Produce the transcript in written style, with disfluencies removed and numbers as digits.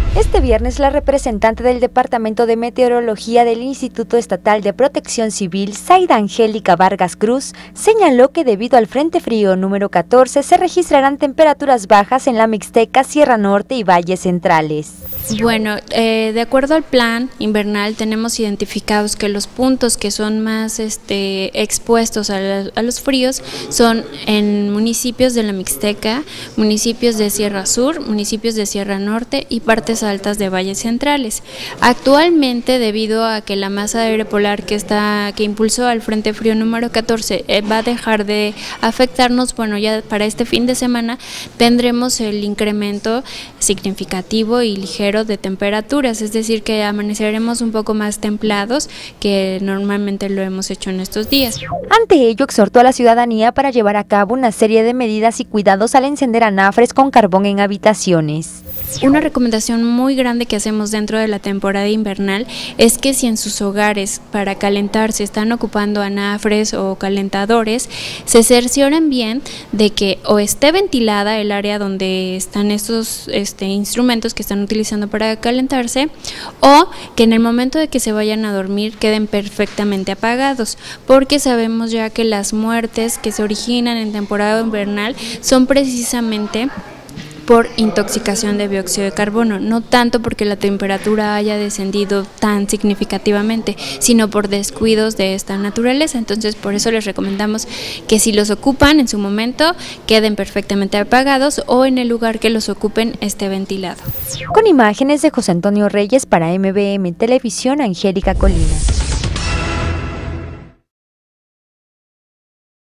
Este viernes, la representante del Departamento de Meteorología del Instituto Estatal de Protección Civil, Zaida Angélica Vargas Cruz, señaló que debido al Frente Frío número 14 se registrarán temperaturas bajas en la Mixteca, Sierra Norte y valles centrales. Bueno, de acuerdo al plan invernal tenemos identificados que los puntos que son más expuestos a los fríos son en municipios de la Mixteca, municipios de Sierra Sur, municipios de Sierra Norte y partes altas de valles centrales. Actualmente, debido a que la masa de aire polar que impulsó al Frente Frío número 14 va a dejar de afectarnos, bueno, ya para este fin de semana tendremos el incremento significativo y ligero de temperaturas, es decir, que amaneceremos un poco más templados que normalmente lo hemos hecho en estos días. Ante ello, exhortó a la ciudadanía para llevar a cabo una serie de medidas y cuidados al encender anafres con carbón en habitaciones. Una recomendación muy grande que hacemos dentro de la temporada invernal es que si en sus hogares para calentarse están ocupando anafres o calentadores, se cercioren bien de que o esté ventilada el área donde están estos instrumentos que están utilizando para calentarse, o que en el momento de que se vayan a dormir queden perfectamente apagados, porque sabemos ya que las muertes que se originan en temporada invernal son precisamente por intoxicación de dióxido de carbono, no tanto porque la temperatura haya descendido tan significativamente, sino por descuidos de esta naturaleza. Entonces, por eso les recomendamos que si los ocupan en su momento, queden perfectamente apagados o en el lugar que los ocupen esté ventilado. Con imágenes de José Antonio Reyes para MBM Televisión, Angélica Colinas.